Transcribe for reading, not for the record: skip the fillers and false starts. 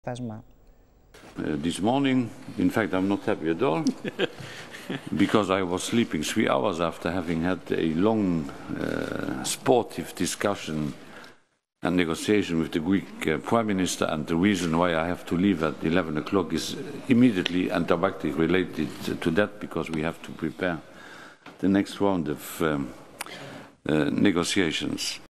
απόσπασμα. This morning, in fact, I'm not happy at all, because I was sleeping 3 hours after having had a long, sportive discussion and negotiation with the Greek Prime Minister, and the reason why I have to leave at 11 o'clock is immediately and directly related to that, because we have to prepare the next round of negotiations.